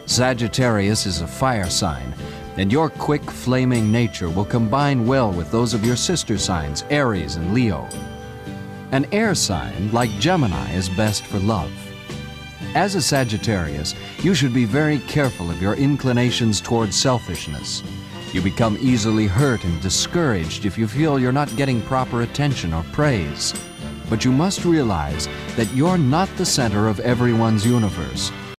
Sagittarius is a fire sign, and your quick, flaming nature will combine well with those of your sister signs, Aries and Leo. An air sign, like Gemini, is best for love. As a Sagittarius, you should be very careful of your inclinations towards selfishness. You become easily hurt and discouraged if you feel you're not getting proper attention or praise. But you must realize that you're not the center of everyone's universe.